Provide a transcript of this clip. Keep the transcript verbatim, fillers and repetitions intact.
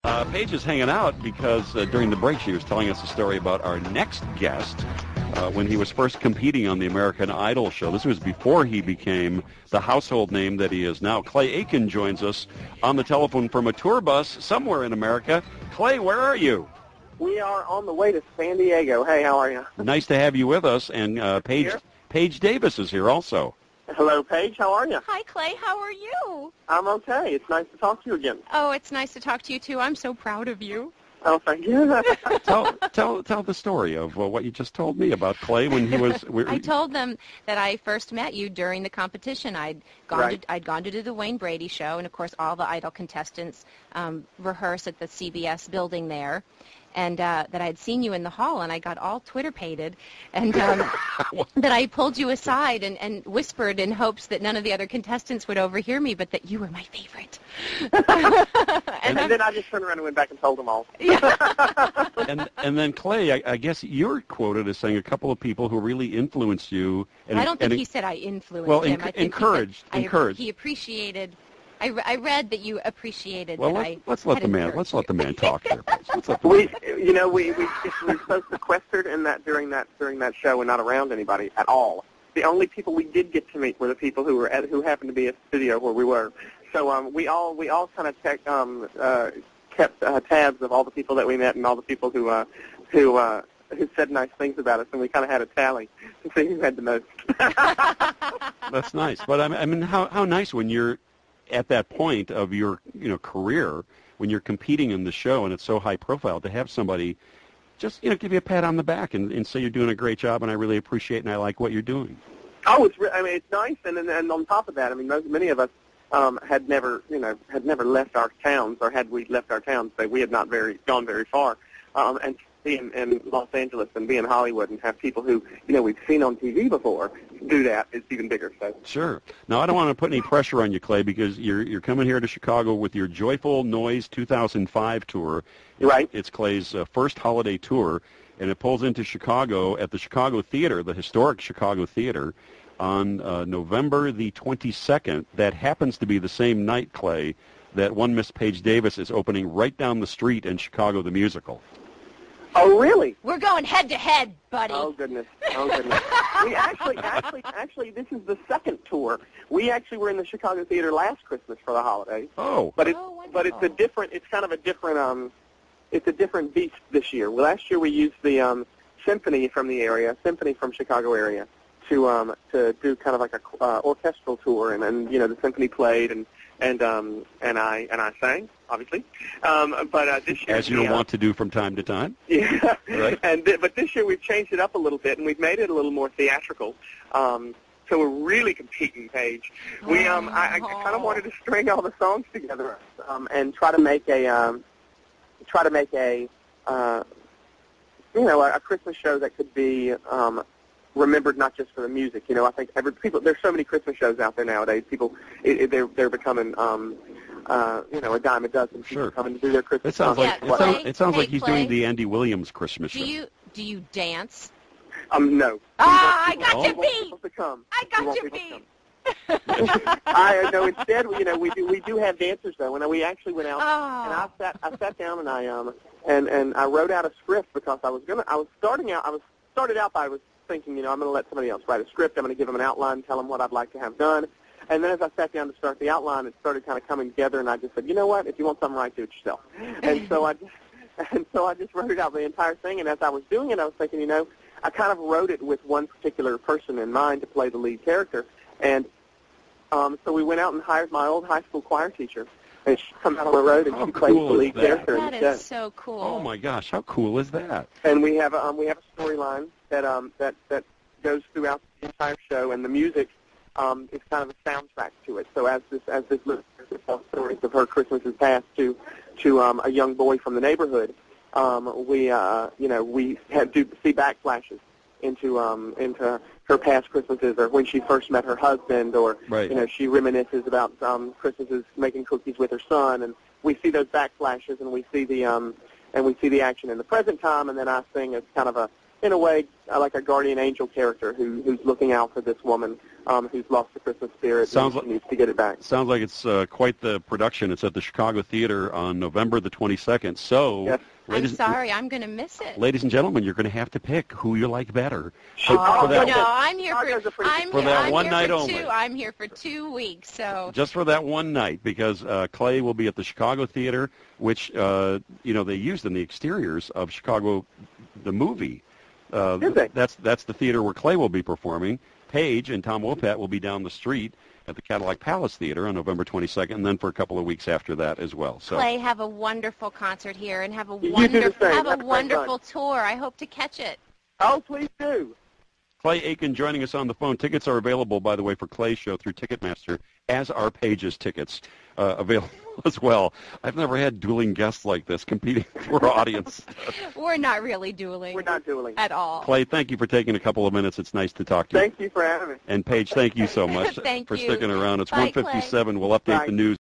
Uh, Paige is hanging out because uh, during the break she was telling us a story about our next guest uh, when he was first competing on the American Idol show. This was before he became the household name that he is now. Clay Aiken joins us on the telephone from a tour bus somewhere in America. Clay, where are you? We are on the way to San Diego. Hey, how are you? Nice to have you with us. And uh, Paige, Paige Davis is here also. Hello, Paige. How are you? Hi, Clay. How are you? I'm okay. It's nice to talk to you again. Oh, it's nice to talk to you, too. I'm so proud of you. Oh, thank you. tell, tell, tell the story of uh, what you just told me about Clay when he was... We, I told them that I first met you during the competition. I'd gone, right. to, I'd gone to do the Wayne Brady show, and, of course, all the Idol contestants um, rehearse at the C B S building there. And uh, that I had seen you in the hall, and I got all Twitter-pated, and um, that I pulled you aside and, and whispered in hopes that none of the other contestants would overhear me, but that you were my favorite. and, and then I just turned around and went back and told them all. Yeah. and and then Clay, I, I guess you're quoted as saying a couple of people who really influenced you. And, I don't think and, he said I influenced well, him. Enc- I think encouraged. He, said, encouraged. I, he appreciated. I, I read that you appreciated well, that let, I let's let had the man. encouraged Let's you. let the man talk here. Let's let the we, man. you know, we we we were so sequestered in that during that during that show and not around anybody at all. The only people we did get to meet were the people who were at, who happened to be at the studio where we were. So um, we all we all kind of tech, um, uh, kept uh, tabs of all the people that we met and all the people who uh, who uh, who said nice things about us, and we kind of had a tally to see who had the most. That's nice. But I mean, I mean, how how nice when you're at that point of your you know career, when you're competing in the show and it's so high profile, to have somebody just you know give you a pat on the back and, and say you're doing a great job and I really appreciate and I like what you're doing. Oh, it's re- I mean it's nice, and, and and on top of that, I mean most, many of us um, had never you know had never left our towns, or had we left our towns, say we had not very gone very far, um, and be in, in Los Angeles and be in Hollywood and have people who you know we've seen on T V before do that, it's even bigger. So. Sure. Now, I don't want to put any pressure on you, Clay, because you're you're coming here to Chicago with your Joyful Noise two thousand five tour. Right. It's Clay's uh, first holiday tour, and it pulls into Chicago at the Chicago Theater, the historic Chicago Theater, on uh, November the twenty-second. That happens to be the same night, Clay, that one Miss Paige Davis is opening right down the street in Chicago the Musical. Oh, really? We're going head to head, buddy. Oh, goodness. Oh, goodness. we actually, actually, actually, this is the second tour. We actually were in the Chicago Theater last Christmas for the holidays. Oh. But it's, Oh, but it's a different, it's kind of a different, um, it's a different beast this year. Well, last year we used the um, symphony from the area, symphony from Chicago area, to um, to do kind of like a uh, orchestral tour, and, and you know the symphony played, and and um, and I and I sang, obviously. Um, but uh, this year, as you we, uh, want to do from time to time. Yeah. Right. And th- but this year we've changed it up a little bit, and we've made it a little more theatrical. Um, so we're really competing, Paige. We um, I, I kind of wanted to string all the songs together um, and try to make a um, try to make a uh, you know a, a Christmas show that could be um, remembered not just for the music. You know, I think every people there's so many Christmas shows out there nowadays. People it, it, they're they're becoming um, uh, you know a dime a dozen. People Sure. coming to do their Christmas. It sounds like Yeah, it, Clay, sounds, it sounds hey, like he's Clay. doing the Andy Williams Christmas Do show. you do you dance? Um, no. Ah, I We got want you people- we want beat. people to come. I We got want you people to beat. come. I know. Instead, you know, we do we do have dancers though, and we actually went out Oh. and I sat I sat down and I um and and I wrote out a script because I was gonna I was starting out I was started out by I was thinking you know I'm gonna let somebody else write a script. I'm gonna give them an outline, tell them what I'd like to have done, and then as I sat down to start the outline, it started kind of coming together, and I just said, you know what, if you want something right, do it yourself. And so I just and so I just wrote out the entire thing, and as I was doing it, I was thinking, you know, I kind of wrote it with one particular person in mind to play the lead character, and um, so we went out and hired my old high school choir teacher, and she come out on the road and How she plays cool the is lead that? character That instead. is so cool. Oh my gosh, how cool is that? And we have a, um, we have a storyline that um that that goes throughout the entire show, and the music um is kind of a soundtrack to it. So as this as this listener tells stories of her Christmases past to to um a young boy from the neighborhood, um we uh you know we have do see backflashes into um into her past Christmases, or when she first met her husband, or Right. you know she reminisces about um Christmases making cookies with her son, and we see those backflashes, and we see the um and we see the action in the present time, and then I sing as kind of a in a way, uh, like a guardian angel character who who's looking out for this woman um, who's lost the Christmas spirit Sounds and like, she needs to get it back. Sounds like it's uh, quite the production. It's at the Chicago Theater on November the twenty-second. So, Yes. ladies, I'm sorry, I'm going to miss it. ladies and gentlemen, you're going to have to pick who you like better. Oh, For- for that- no, I'm here Chicago's for, a pretty- I'm For here, that I'm one here night for only. two. I'm here for two weeks, so. Just for that one night, because uh, Clay will be at the Chicago Theater, which uh, you know they used in the exteriors of Chicago, the movie. Uh, Did they? that's that's the theater where Clay will be performing. Paige and Tom Wopat will be down the street at the Cadillac Palace Theater on November twenty-second, and then for a couple of weeks after that as well. So, Clay, have a wonderful concert here and have a You do the wonderful same. have Have a a great wonderful time. tour. I hope to catch it. Oh, please do. Clay Aiken joining us on the phone. Tickets are available, by the way, for Clay's show through Ticketmaster, as are Paige's tickets uh, available as well. I've never had dueling guests like this competing for audience. We're not really dueling. We're not dueling. At all. Clay, thank you for taking a couple of minutes. It's nice to talk to you. Thank you for having me. And Paige, thank you so much Thank for you. sticking around. It's Bye, one fifty-seven. We'll update Bye. the news.